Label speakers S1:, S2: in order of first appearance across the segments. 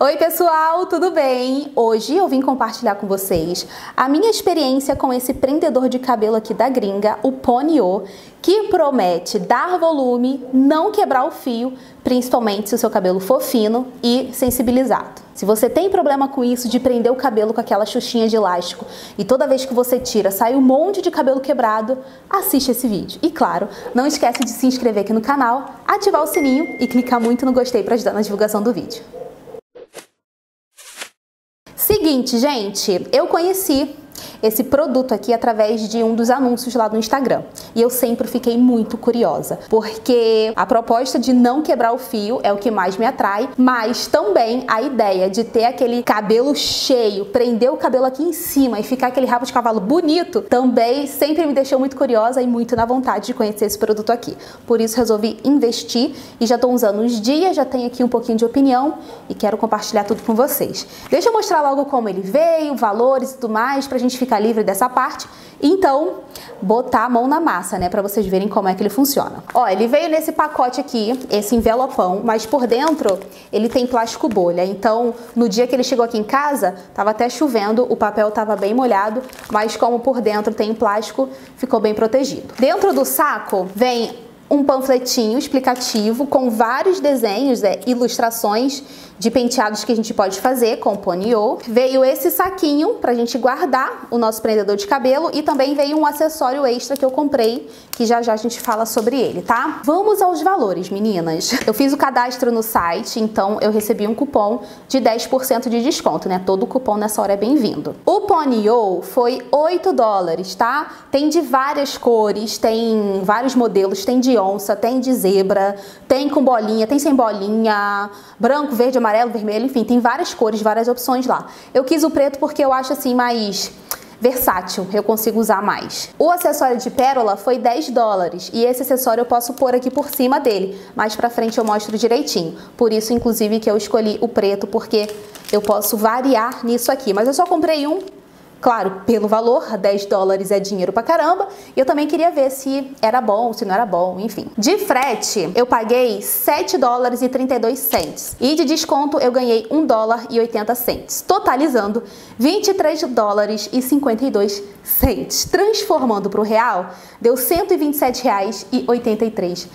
S1: Oi pessoal, tudo bem? Hoje eu vim compartilhar com vocês a minha experiência com esse prendedor de cabelo aqui da gringa, o Pony-O, que promete dar volume, não quebrar o fio, principalmente se o seu cabelo for fino e sensibilizado. Se você tem problema com isso de prender o cabelo com aquela xuxinha de elástico e toda vez que você tira sai um monte de cabelo quebrado, assiste esse vídeo. E claro, não esquece de se inscrever aqui no canal, ativar o sininho e clicar muito no gostei para ajudar na divulgação do vídeo. Seguinte, gente, eu conheci esse produto aqui através de um dos anúncios lá no Instagram. E eu sempre fiquei muito curiosa, porque a proposta de não quebrar o fio é o que mais me atrai, mas também a ideia de ter aquele cabelo cheio, prender o cabelo aqui em cima e ficar aquele rabo de cavalo bonito, também sempre me deixou muito curiosa e muito na vontade de conhecer esse produto aqui. Por isso resolvi investir e já estou usando uns dias, já tenho aqui um pouquinho de opinião e quero compartilhar tudo com vocês. Deixa eu mostrar logo como ele veio, valores e tudo mais, pra gente ficar livre dessa parte, então botar a mão na massa, né, para vocês verem como é que ele funciona. Ó, ele veio nesse pacote aqui, esse envelopão, mas por dentro ele tem plástico bolha, então no dia que ele chegou aqui em casa, tava até chovendo, o papel tava bem molhado, mas como por dentro tem plástico, ficou bem protegido. Dentro do saco vem um panfletinho explicativo com vários desenhos, ilustrações de penteados que a gente pode fazer com o Pony-O. Veio esse saquinho pra gente guardar o nosso prendedor de cabelo e também veio um acessório extra que eu comprei, que já já a gente fala sobre ele, tá? Vamos aos valores, meninas. Eu fiz o cadastro no site, então eu recebi um cupom de 10% de desconto, né? Todo cupom nessa hora é bem-vindo. O Pony-O foi $8, tá? Tem de várias cores, tem vários modelos, tem de onça, tem de zebra, tem com bolinha, tem sem bolinha, branco, verde, amarelo, vermelho, enfim, tem várias cores, várias opções lá. Eu quis o preto porque eu acho assim mais versátil, eu consigo usar mais. O acessório de pérola foi $10 e esse acessório eu posso pôr aqui por cima dele. Mais pra frente eu mostro direitinho. Por isso, inclusive, que eu escolhi o preto, porque eu posso variar nisso aqui. Mas eu só comprei um. Claro, pelo valor, $10 é dinheiro pra caramba, e eu também queria ver se era bom, se não era bom, enfim. De frete, eu paguei $7,32 e de desconto eu ganhei $1,80, totalizando $23,52. Transformando para o real, deu R$127,83.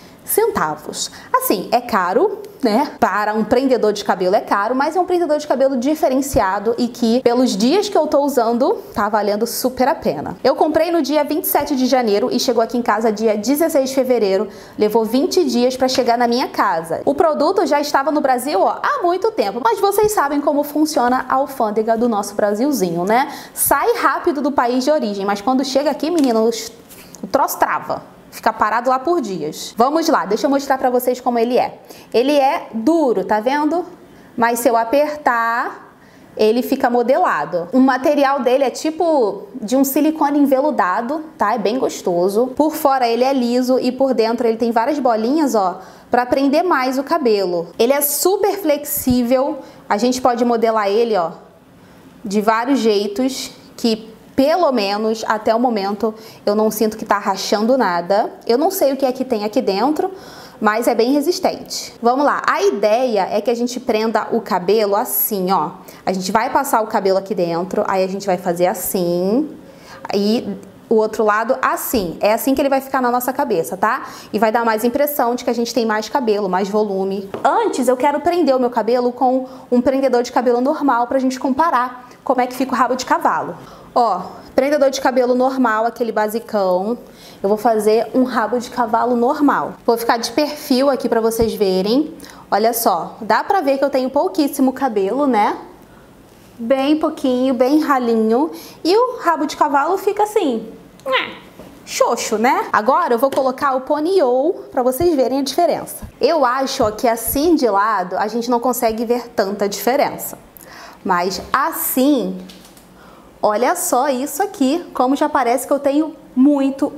S1: Assim, é caro, né? Para um prendedor de cabelo é caro, mas é um prendedor de cabelo diferenciado e que, pelos dias que eu tô usando, tá valendo super a pena. Eu comprei no dia 27 de janeiro e chegou aqui em casa dia 16 de fevereiro. Levou 20 dias para chegar na minha casa. O produto já estava no Brasil, ó, há muito tempo, mas vocês sabem como funciona a alfândega do nosso Brasilzinho, né? Sai rápido do país de origem, mas quando chega aqui, meninos, o troço trava. Fica parado lá por dias. Vamos lá, deixa eu mostrar pra vocês como ele é. Ele é duro, tá vendo? Mas se eu apertar, ele fica modelado. O material dele é tipo de um silicone enveludado, tá? É bem gostoso. Por fora ele é liso e por dentro ele tem várias bolinhas, ó, pra prender mais o cabelo. Ele é super flexível. A gente pode modelar ele, ó, de vários jeitos que pelo menos, até o momento, eu não sinto que tá rachando nada. Eu não sei o que é que tem aqui dentro, mas é bem resistente. Vamos lá, a ideia é que a gente prenda o cabelo assim, ó. A gente vai passar o cabelo aqui dentro, aí a gente vai fazer assim, aí o outro lado assim. É assim que ele vai ficar na nossa cabeça, tá? E vai dar mais impressão de que a gente tem mais cabelo, mais volume. Antes, eu quero prender o meu cabelo com um prendedor de cabelo normal pra gente comparar como é que fica o rabo de cavalo. Ó, prendedor de cabelo normal, aquele basicão. Eu vou fazer um rabo de cavalo normal. Vou ficar de perfil aqui pra vocês verem. Olha só, dá pra ver que eu tenho pouquíssimo cabelo, né? Bem pouquinho, bem ralinho. E o rabo de cavalo fica assim, xoxo, né? Agora eu vou colocar o Pony-O pra vocês verem a diferença. Eu acho, ó, que assim de lado a gente não consegue ver tanta diferença. Mas assim, olha só isso aqui, como já parece que eu tenho muito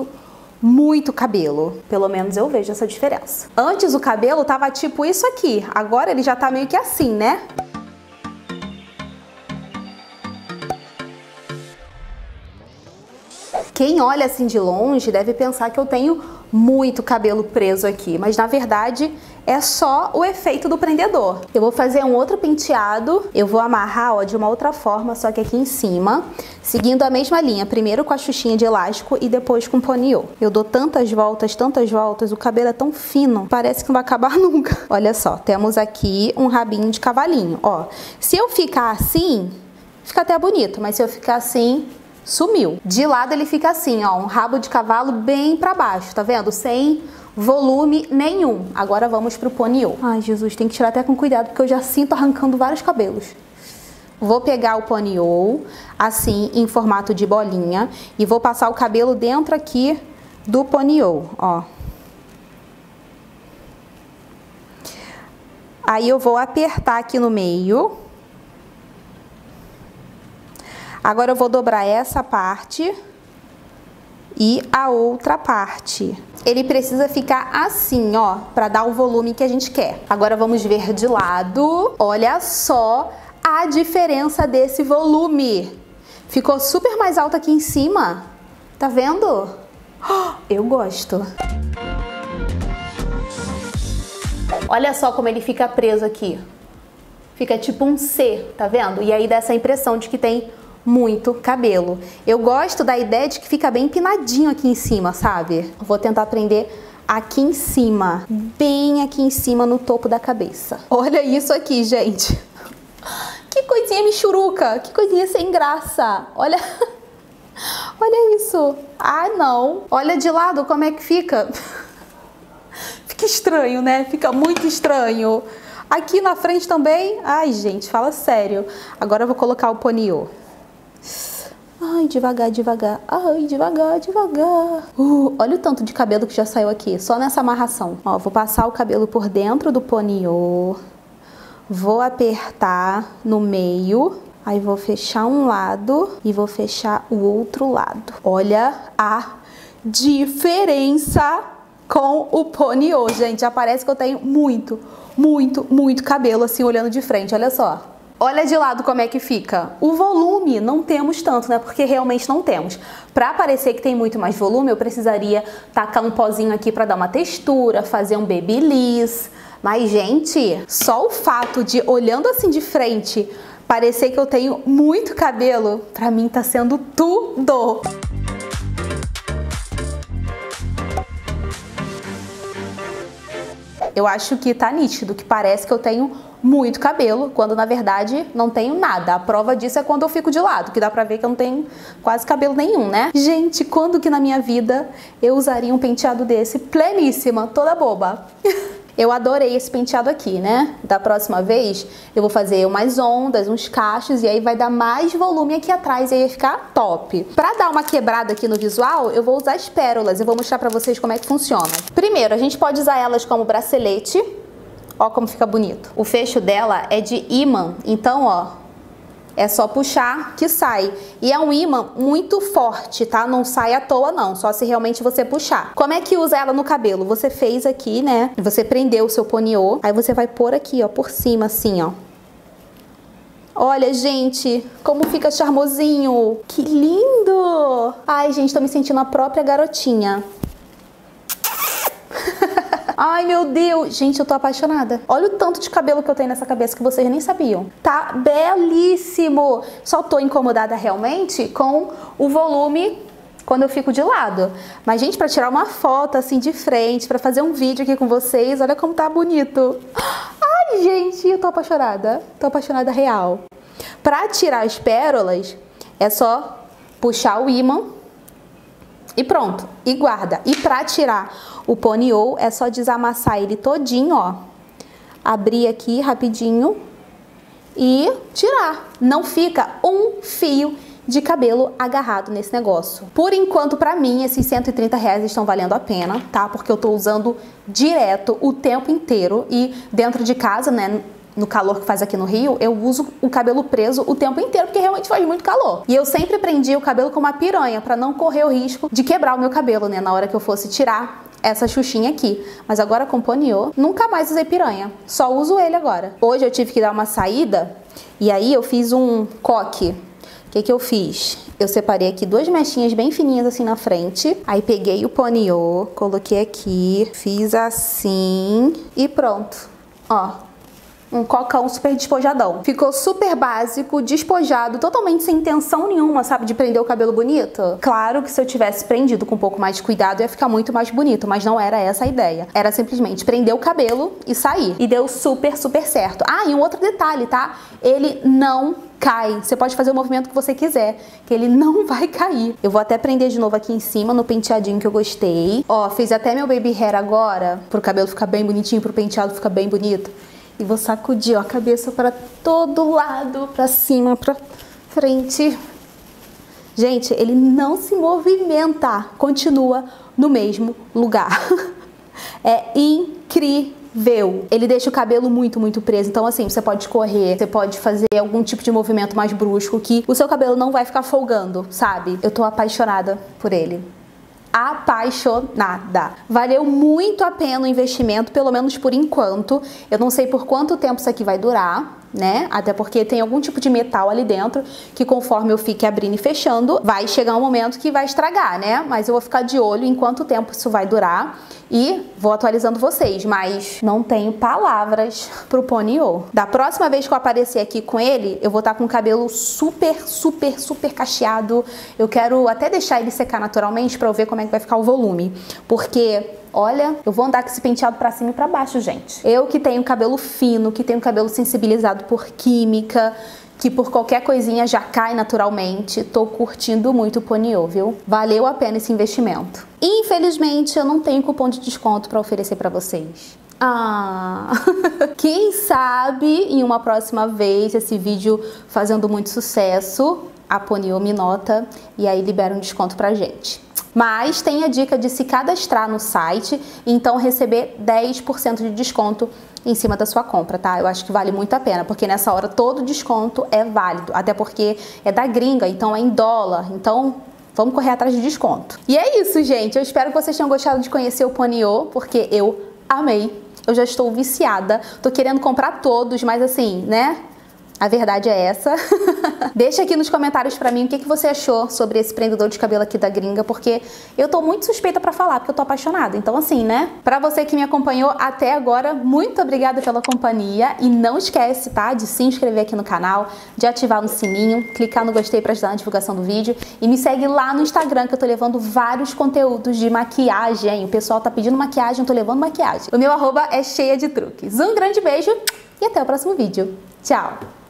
S1: cabelo. Pelo menos eu vejo essa diferença. Antes o cabelo tava tipo isso aqui, agora ele já tá meio que assim, né? Quem olha assim de longe deve pensar que eu tenho muito cabelo preso aqui, mas na verdade é só o efeito do prendedor. Eu vou fazer um outro penteado, eu vou amarrar, ó, de uma outra forma, só que aqui em cima, seguindo a mesma linha, primeiro com a xuxinha de elástico e depois com poniô. Eu dou tantas voltas, o cabelo é tão fino, parece que não vai acabar nunca. Olha só, temos aqui um rabinho de cavalinho, ó. Se eu ficar assim, fica até bonito, mas se eu ficar assim, sumiu. De lado ele fica assim, ó, um rabo de cavalo bem pra baixo, tá vendo? Sem volume nenhum. Agora vamos pro poniô. Ai, Jesus, tem que tirar até com cuidado, porque eu já sinto arrancando vários cabelos. Vou pegar o poniô, assim, em formato de bolinha, e vou passar o cabelo dentro aqui do poniô, ó. Aí eu vou apertar aqui no meio. Agora eu vou dobrar essa parte e a outra parte. Ele precisa ficar assim, ó, para dar o volume que a gente quer. Agora vamos ver de lado. Olha só a diferença desse volume. Ficou super mais alto aqui em cima. Tá vendo? Eu gosto. Olha só como ele fica preso aqui. Fica tipo um C, tá vendo? E aí dá essa impressão de que tem muito cabelo. Eu gosto da ideia de que fica bem empinadinho aqui em cima, sabe? Vou tentar prender aqui em cima, bem aqui em cima no topo da cabeça. Olha isso aqui, gente. Que coisinha michuruca, que coisinha sem graça. Olha, olha isso. Ah, não. Olha de lado como é que fica. Fica estranho, né? Fica muito estranho. Aqui na frente também. Ai, gente, fala sério. Agora eu vou colocar o poniô. Ai, devagar, devagar. Ai, devagar, devagar. Olha o tanto de cabelo que já saiu aqui, só nessa amarração. Ó, vou passar o cabelo por dentro do poniô. Vou apertar no meio. Aí vou fechar um lado e vou fechar o outro lado. Olha a diferença com o poniô, gente. Já parece que eu tenho muito, muito, muito cabelo assim olhando de frente. Olha só. Olha de lado como é que fica. O volume não temos tanto, né? Porque realmente não temos. Pra parecer que tem muito mais volume, eu precisaria tacar um pozinho aqui pra dar uma textura, fazer um babyliss. Mas, gente, só o fato de, olhando assim de frente, parecer que eu tenho muito cabelo, pra mim tá sendo tudo. Eu acho que tá nítido, que parece que eu tenho muito cabelo, quando na verdade não tenho nada. A prova disso é quando eu fico de lado, que dá pra ver que eu não tenho quase cabelo nenhum, né? Gente, quando que na minha vida eu usaria um penteado desse? Pleníssima, toda boba. Eu adorei esse penteado aqui, né? Da próxima vez eu vou fazer umas ondas, uns cachos e aí vai dar mais volume aqui atrás e aí vai ficar top. Pra dar uma quebrada aqui no visual, eu vou usar as pérolas. Eu vou mostrar pra vocês como é que funciona. Primeiro, a gente pode usar elas como bracelete. Ó como fica bonito. O fecho dela é de ímã, então, ó, é só puxar que sai. E é um ímã muito forte, tá? Não sai à toa não, só se realmente você puxar. Como é que usa ela no cabelo? Você fez aqui, né? Você prendeu o seu poniô, aí você vai pôr aqui, ó, por cima, assim, ó. Olha, gente, como fica charmosinho. Que lindo! Ai, gente, tô me sentindo a própria garotinha. Ai, meu Deus. Gente, eu tô apaixonada. Olha o tanto de cabelo que eu tenho nessa cabeça que vocês nem sabiam. Tá belíssimo. Só tô incomodada realmente com o volume quando eu fico de lado. Mas, gente, pra tirar uma foto assim de frente, pra fazer um vídeo aqui com vocês, olha como tá bonito. Ai, gente, eu tô apaixonada. Tô apaixonada real. Pra tirar as pérolas, é só puxar o ímã e pronto. E guarda. E pra tirar o poniô, é só desamassar ele todinho, ó. Abrir aqui rapidinho e tirar. Não fica um fio de cabelo agarrado nesse negócio. Por enquanto, pra mim, esses R$130 estão valendo a pena, tá? Porque eu tô usando direto o tempo inteiro e dentro de casa, né? No calor que faz aqui no Rio, eu uso o cabelo preso o tempo inteiro, porque realmente faz muito calor. E eu sempre prendi o cabelo com uma piranha, pra não correr o risco de quebrar o meu cabelo, né? Na hora que eu fosse tirar essa xuxinha aqui. Mas agora com poniô, nunca mais usei piranha. Só uso ele agora. Hoje eu tive que dar uma saída, e aí eu fiz um coque. O que que eu fiz? Eu separei aqui duas mechinhas bem fininhas assim na frente. Aí peguei o poniô, coloquei aqui, fiz assim e pronto. Ó. Um cocão super despojadão. Ficou super básico, despojado, totalmente sem intenção nenhuma, sabe, de prender o cabelo bonito. Claro que se eu tivesse prendido com um pouco mais de cuidado, ia ficar muito mais bonito, mas não era essa a ideia. Era simplesmente prender o cabelo e sair. E deu super, super certo. Ah, e um outro detalhe, tá? Ele não cai. Você pode fazer o movimento que você quiser, que ele não vai cair. Eu vou até prender de novo aqui em cima, no penteadinho que eu gostei. Ó, fiz até meu baby hair agora, pro cabelo ficar bem bonitinho, pro penteado ficar bem bonito. E vou sacudir, ó, a cabeça para todo lado, para cima, para frente. Gente, ele não se movimenta, continua no mesmo lugar. É incrível. Ele deixa o cabelo muito, muito preso. Então, assim, você pode correr, você pode fazer algum tipo de movimento mais brusco que o seu cabelo não vai ficar folgando, sabe? Eu tô apaixonada por ele. Apaixonada. Valeu muito a pena o investimento, pelo menos por enquanto. Eu não sei por quanto tempo isso aqui vai durar, né? Até porque tem algum tipo de metal ali dentro que conforme eu fique abrindo e fechando, vai chegar um momento que vai estragar, né? Mas eu vou ficar de olho em quanto tempo isso vai durar e vou atualizando vocês, mas não tenho palavras pro poniô. Da próxima vez que eu aparecer aqui com ele, eu vou estar com o cabelo super, super, super cacheado. Eu quero até deixar ele secar naturalmente pra eu ver como é que vai ficar o volume, porque olha, eu vou andar com esse penteado pra cima e pra baixo, gente. Eu que tenho cabelo fino, que tenho cabelo sensibilizado por química, que por qualquer coisinha já cai naturalmente, tô curtindo muito o poniô, viu? Valeu a pena esse investimento. Infelizmente, eu não tenho cupom de desconto pra oferecer pra vocês. Ah, quem sabe em uma próxima vez, esse vídeo fazendo muito sucesso, a poniô me nota e aí libera um desconto pra gente. Mas tem a dica de se cadastrar no site e então receber 10% de desconto em cima da sua compra, tá? Eu acho que vale muito a pena, porque nessa hora todo desconto é válido, até porque é da gringa, então é em dólar, então vamos correr atrás de desconto. E é isso, gente, eu espero que vocês tenham gostado de conhecer o poniô, porque eu amei, eu já estou viciada, tô querendo comprar todos, mas assim, né? A verdade é essa. Deixa aqui nos comentários pra mim o que você achou sobre esse prendedor de cabelo aqui da gringa, porque eu tô muito suspeita pra falar, porque eu tô apaixonada. Então assim, né? Pra você que me acompanhou até agora, muito obrigada pela companhia e não esquece, tá? De se inscrever aqui no canal, de ativar no sininho, clicar no gostei pra ajudar na divulgação do vídeo e me segue lá no Instagram que eu tô levando vários conteúdos de maquiagem. O pessoal tá pedindo maquiagem, eu tô levando maquiagem. O meu arroba é cheia de truques. Um grande beijo e até o próximo vídeo. Tchau!